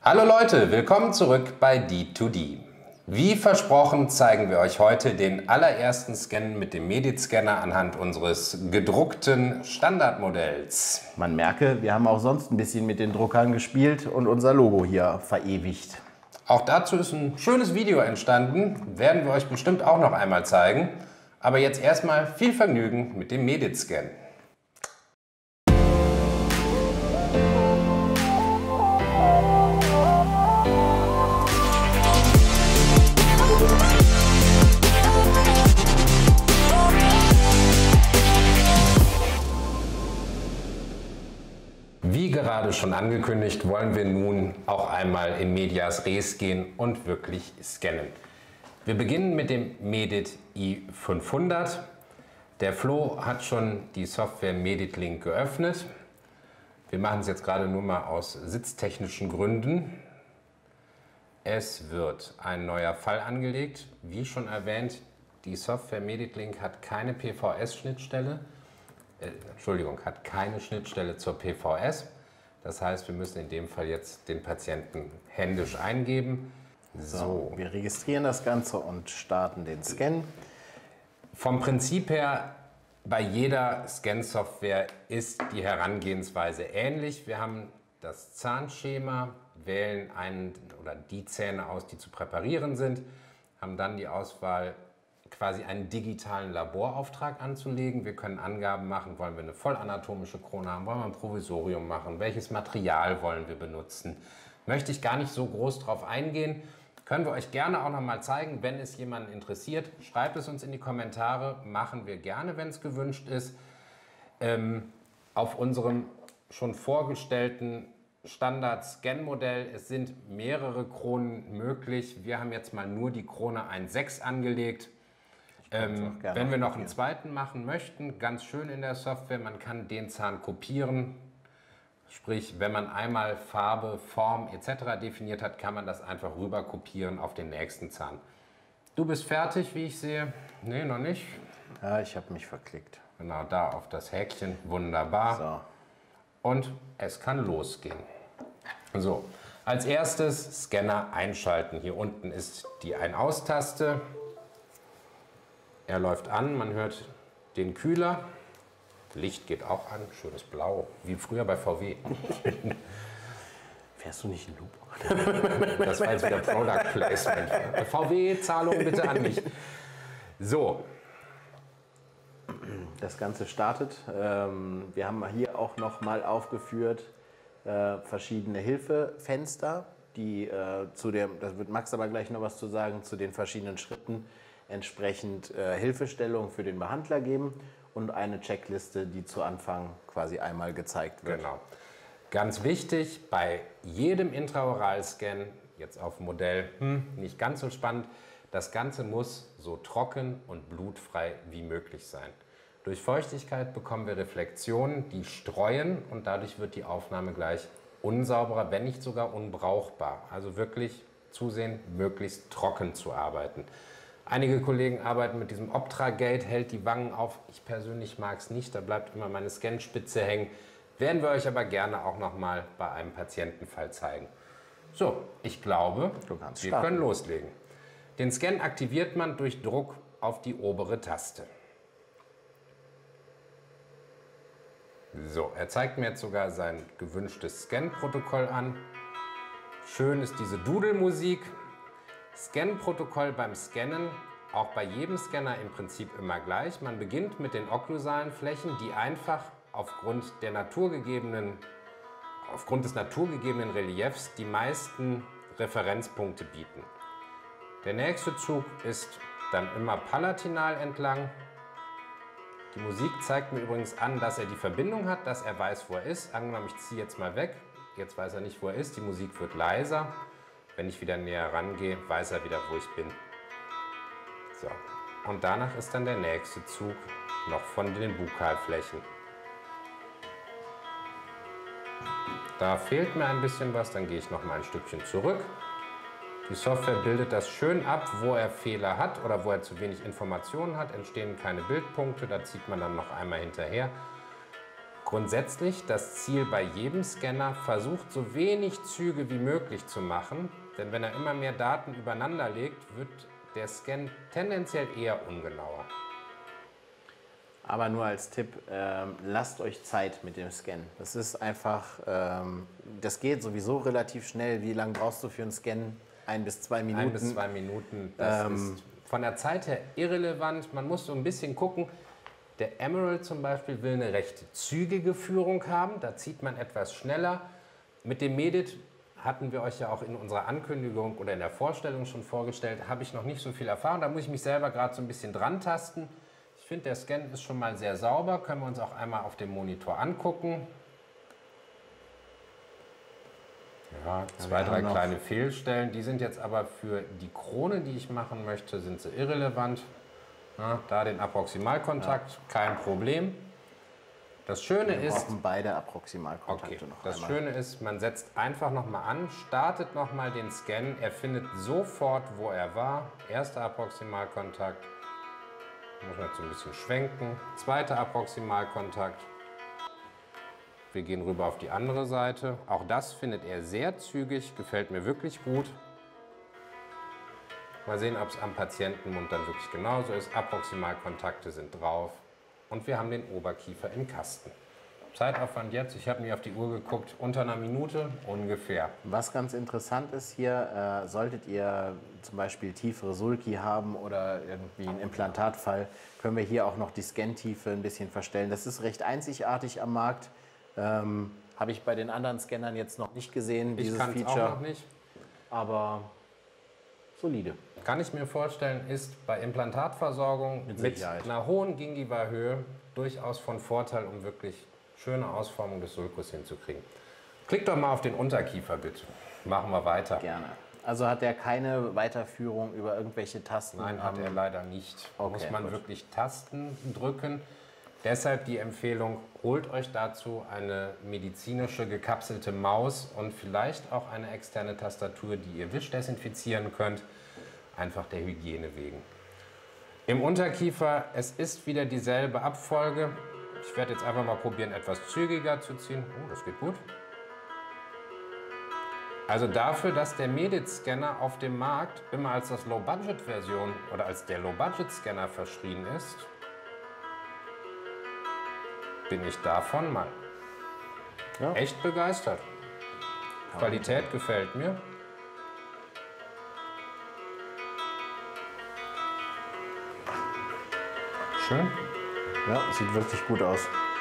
Hallo Leute, willkommen zurück bei D2D. Wie versprochen zeigen wir euch heute den allerersten Scan mit dem Medit-Scanner anhand unseres gedruckten Standardmodells. Man merke, wir haben auch sonst ein bisschen mit den Druckern gespielt und unser Logo hier verewigt. Auch dazu ist ein schönes Video entstanden, werden wir euch bestimmt auch noch einmal zeigen. Aber jetzt erstmal viel Vergnügen mit dem Medit-Scan. Wie gerade schon angekündigt, wollen wir nun auch einmal in Medias Res gehen und wirklich scannen. Wir beginnen mit dem Medit i500. Der Flo hat schon die Software Medit Link geöffnet. Wir machen es jetzt gerade nur mal aus sitztechnischen Gründen. Es wird ein neuer Fall angelegt. Wie schon erwähnt, die Software Medit Link hat keine PVS-Schnittstelle. Hat keine Schnittstelle zur PVS. Das heißt, wir müssen in dem Fall jetzt den Patienten händisch eingeben. So, wir registrieren das Ganze und starten den Scan. Vom Prinzip her, bei jeder Scan-Software ist die Herangehensweise ähnlich. Wir haben das Zahnschema, wählen einen oder die Zähne aus, die zu präparieren sind, haben dann die Auswahl, quasi einen digitalen Laborauftrag anzulegen. Wir können Angaben machen, wollen wir eine vollanatomische Krone haben, wollen wir ein Provisorium machen, welches Material wollen wir benutzen. Möchte ich gar nicht so groß drauf eingehen. Können wir euch gerne auch noch mal zeigen, wenn es jemanden interessiert. Schreibt es uns in die Kommentare, machen wir gerne, wenn es gewünscht ist. Auf unserem schon vorgestellten Standard-Scan-Modell, es sind mehrere Kronen möglich. Wir haben jetzt mal nur die Krone 1.6 angelegt. Wenn wir noch einen zweiten machen möchten, ganz schön in der Software, man kann den Zahn kopieren. Sprich, wenn man einmal Farbe, Form etc. definiert hat, kann man das einfach rüber kopieren auf den nächsten Zahn. Du bist fertig, wie ich sehe? Nee, noch nicht. Ja, ich habe mich verklickt. Genau, da auf das Häkchen. Wunderbar. So. Und es kann losgehen. So, als erstes Scanner einschalten. Hier unten ist die Ein-Aus-Taste. Er läuft an, man hört den Kühler. Licht geht auch an, schönes Blau, wie früher bei VW. Fährst du nicht in Loop? Das war jetzt wieder Product Placement. VW, Zahlung bitte an mich. So. Das Ganze startet. Wir haben hier auch noch mal aufgeführt verschiedene Hilfefenster, die das wird Max aber gleich noch was zu sagen, zu den verschiedenen Schritten entsprechend Hilfestellung für den Behandler geben und eine Checkliste, die zu Anfang quasi einmal gezeigt wird. Genau. Ganz wichtig, bei jedem Intraoral-Scan, jetzt auf dem Modell, nicht ganz so spannend, das Ganze muss so trocken und blutfrei wie möglich sein. Durch Feuchtigkeit bekommen wir Reflexionen, die streuen und dadurch wird die Aufnahme gleich unsauberer, wenn nicht sogar unbrauchbar. Also wirklich zusehen, möglichst trocken zu arbeiten. Einige Kollegen arbeiten mit diesem Optra-Gate, hält die Wangen auf. Ich persönlich mag es nicht, da bleibt immer meine Scanspitze hängen. Werden wir euch aber gerne auch noch mal bei einem Patientenfall zeigen. So, ich glaube, wir können loslegen. Den Scan aktiviert man durch Druck auf die obere Taste. So, er zeigt mir jetzt sogar sein gewünschtes Scan-Protokoll an. Schön ist diese Dudelmusik. Scan-Protokoll beim Scannen, auch bei jedem Scanner im Prinzip immer gleich. Man beginnt mit den okklusalen Flächen, die einfach aufgrund des naturgegebenen Reliefs die meisten Referenzpunkte bieten. Der nächste Zug ist dann immer palatinal entlang. Die Musik zeigt mir übrigens an, dass er die Verbindung hat, dass er weiß, wo er ist. Angenommen, ich ziehe jetzt mal weg. Jetzt weiß er nicht, wo er ist. Die Musik wird leiser. Wenn ich wieder näher rangehe, weiß er wieder, wo ich bin. So. Und danach ist dann der nächste Zug noch von den Bukalflächen. Da fehlt mir ein bisschen was, dann gehe ich noch mal ein Stückchen zurück. Die Software bildet das schön ab, wo er Fehler hat oder wo er zu wenig Informationen hat, entstehen keine Bildpunkte, da zieht man dann noch einmal hinterher. Grundsätzlich das Ziel bei jedem Scanner, versucht so wenig Züge wie möglich zu machen, denn wenn er immer mehr Daten übereinander legt, wird der Scan tendenziell eher ungenauer. Aber nur als Tipp, lasst euch Zeit mit dem Scan. Das ist einfach, das geht sowieso relativ schnell. Wie lange brauchst du für einen Scan? 1 bis 2 Minuten? 1 bis 2 Minuten, das ist von der Zeit her irrelevant. Man muss so ein bisschen gucken. Der Emerald zum Beispiel will eine recht zügige Führung haben. Da zieht man etwas schneller. Mit dem Medit hatten wir euch ja auch in unserer Ankündigung oder in der Vorstellung schon vorgestellt, habe ich noch nicht so viel Erfahrung. Da muss ich mich selber gerade so ein bisschen dran tasten. Ich finde, der Scan ist schon mal sehr sauber. Können wir uns auch einmal auf dem Monitor angucken. Ja, 2, 3 kleine Fehlstellen. Die sind jetzt aber für die Krone, die ich machen möchte, sind sie irrelevant. Ja, da den Approximalkontakt, kein Problem. Das Schöne ist, wir brauchen beide Approximalkontakte noch das einmal. Schöne ist, man setzt einfach nochmal an, startet nochmal den Scan. Er findet sofort, wo er war. Erster Approximalkontakt. Muss man jetzt so ein bisschen schwenken. Zweiter Approximalkontakt. Wir gehen rüber auf die andere Seite. Auch das findet er sehr zügig, gefällt mir wirklich gut. Mal sehen, ob es am Patientenmund dann wirklich genauso ist. Approximalkontakte sind drauf und wir haben den Oberkiefer im Kasten. Zeitaufwand jetzt, ich habe mir auf die Uhr geguckt, unter einer Minute ungefähr. Was ganz interessant ist hier, solltet ihr zum Beispiel tiefere Sulci haben oder irgendwie einen Implantatfall, können wir hier auch noch die Scantiefe ein bisschen verstellen. Das ist recht einzigartig am Markt. Habe ich bei den anderen Scannern jetzt noch nicht gesehen, dieses Feature. Feature. Auch noch nicht. Aber solide. Kann ich mir vorstellen, ist bei Implantatversorgung mit einer hohen Gingiva-Höhe durchaus von Vorteil, um wirklich schöne Ausformung des Sulcus hinzukriegen. Klickt doch mal auf den Unterkiefer bitte. Machen wir weiter. Gerne. Also hat er keine Weiterführung über irgendwelche Tasten? Nein, hat er leider nicht. Okay, Muss man gut. wirklich Tasten drücken. Deshalb die Empfehlung, holt euch dazu eine medizinische gekapselte Maus und vielleicht auch eine externe Tastatur, die ihr wischdesinfizieren könnt, einfach der Hygiene wegen. Im Unterkiefer, es ist wieder dieselbe Abfolge. Ich werde jetzt einfach mal probieren, etwas zügiger zu ziehen. Oh, das geht gut. Also dafür, dass der Medit-Scanner auf dem Markt immer als das Low-Budget-Version oder als der Low-Budget-Scanner verschrien ist, bin ich davon mal echt begeistert. Qualität gefällt mir. Schön. Ja, sieht wirklich gut aus.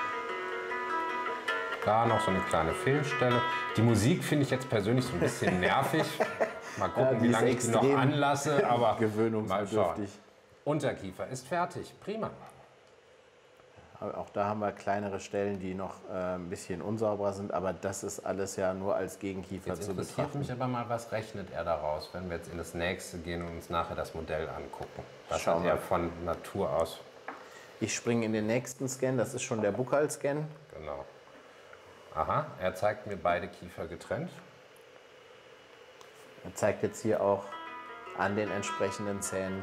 Da noch so eine kleine Fehlstelle. Die Musik finde ich jetzt persönlich so ein bisschen nervig. Mal gucken, wie lange ich die noch anlasse, aber mal gewöhnungsbedürftig. schauen. Unterkiefer ist fertig. Prima. Aber auch da haben wir kleinere Stellen, die noch ein bisschen unsauberer sind, aber das ist alles ja nur als Gegenkiefer Jetzt zu interessiert betrachten. mich aber mal, was rechnet er daraus, wenn wir jetzt in das nächste gehen und uns nachher das Modell angucken. Was Schauen hat wir. er von Natur aus? Ich springe in den nächsten Scan, das ist schon der Buccal-Scan. Genau. Aha, er zeigt mir beide Kiefer getrennt. Er zeigt jetzt hier auch an den entsprechenden Zähnen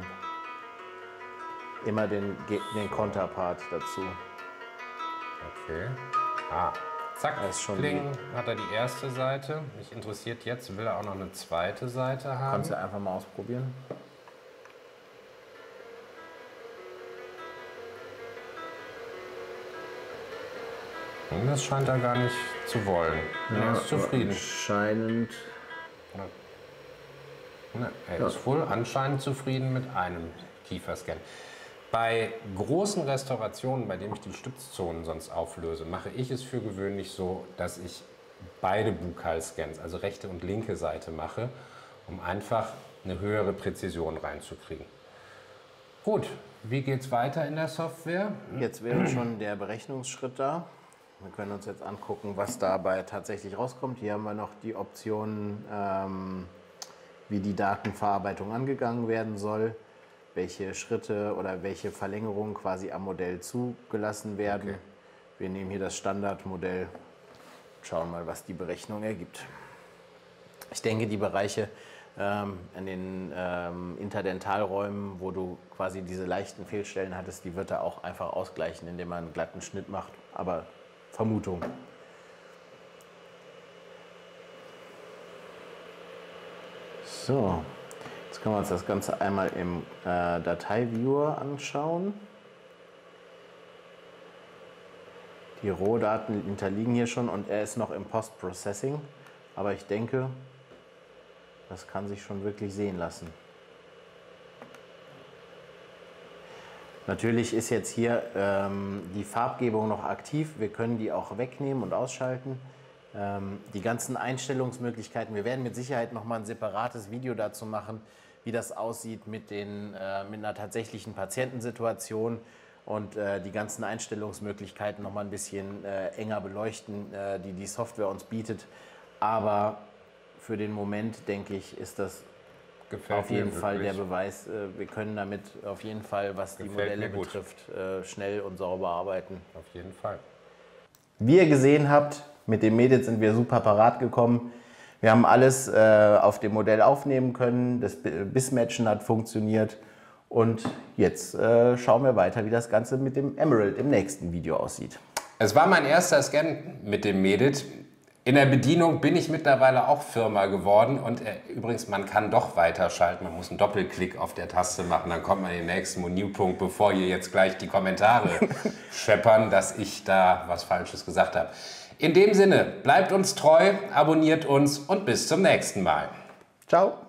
immer den Konterpart dazu. Okay. Ah, zack, Das ist schon Kling hat er die erste Seite. Mich interessiert jetzt, will er auch noch eine zweite Seite haben? Kannst du einfach mal ausprobieren. Das scheint er gar nicht zu wollen. Er ist zufrieden. Anscheinend. Ne, er ist wohl anscheinend zufrieden mit einem Kieferscan. Bei großen Restaurationen, bei denen ich die Stützzonen sonst auflöse, mache ich es für gewöhnlich so, dass ich beide Buccal-Scans, also rechte und linke Seite mache, um einfach eine höhere Präzision reinzukriegen. Gut, wie geht es weiter in der Software? Jetzt wäre schon der Berechnungsschritt da. Wir können uns jetzt angucken, was dabei tatsächlich rauskommt. Hier haben wir noch die Optionen, wie die Datenverarbeitung angegangen werden soll, welche Schritte oder welche Verlängerungen quasi am Modell zugelassen werden. Okay. Wir nehmen hier das Standardmodell, schauen mal, was die Berechnung ergibt. Ich denke, die Bereiche in den Interdentalräumen, wo du quasi diese leichten Fehlstellen hattest, die wird er auch einfach ausgleichen, indem man einen glatten Schnitt macht. Aber Vermutung. So, jetzt können wir uns das Ganze einmal im Dateiviewer anschauen. Die Rohdaten hinterliegen hier schon und er ist noch im Post-Processing, aber ich denke, das kann sich schon wirklich sehen lassen. Natürlich ist jetzt hier die Farbgebung noch aktiv, wir können die auch wegnehmen und ausschalten. Die ganzen Einstellungsmöglichkeiten, wir werden mit Sicherheit noch mal ein separates Video dazu machen, wie das aussieht mit einer tatsächlichen Patientensituation und die ganzen Einstellungsmöglichkeiten noch mal ein bisschen enger beleuchten, die die Software uns bietet. Aber für den Moment, denke ich, ist das auf jeden Fall der Beweis, wir können damit auf jeden Fall, was die Modelle betrifft, schnell und sauber arbeiten. Auf jeden Fall. Wie ihr gesehen habt, mit dem Medit sind wir super parat gekommen. Wir haben alles auf dem Modell aufnehmen können, das Bissmatchen hat funktioniert und jetzt schauen wir weiter, wie das Ganze mit dem Emerald im nächsten Video aussieht. Es war mein erster Scan mit dem Medit. In der Bedienung bin ich mittlerweile auch Firma geworden und übrigens, man kann doch weiterschalten. Man muss einen Doppelklick auf der Taste machen, dann kommt man in den nächsten Menüpunkt, bevor hier jetzt gleich die Kommentare scheppern, dass ich da was Falsches gesagt habe. In dem Sinne, bleibt uns treu, abonniert uns und bis zum nächsten Mal. Ciao.